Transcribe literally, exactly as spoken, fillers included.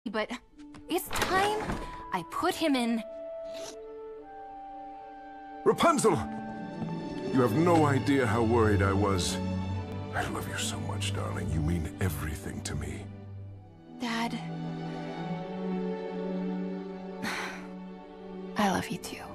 but it's time I put him in. Rapunzel! You have no idea how worried I was. I love you so much, darling. You mean everything to me. Dad... I love you too.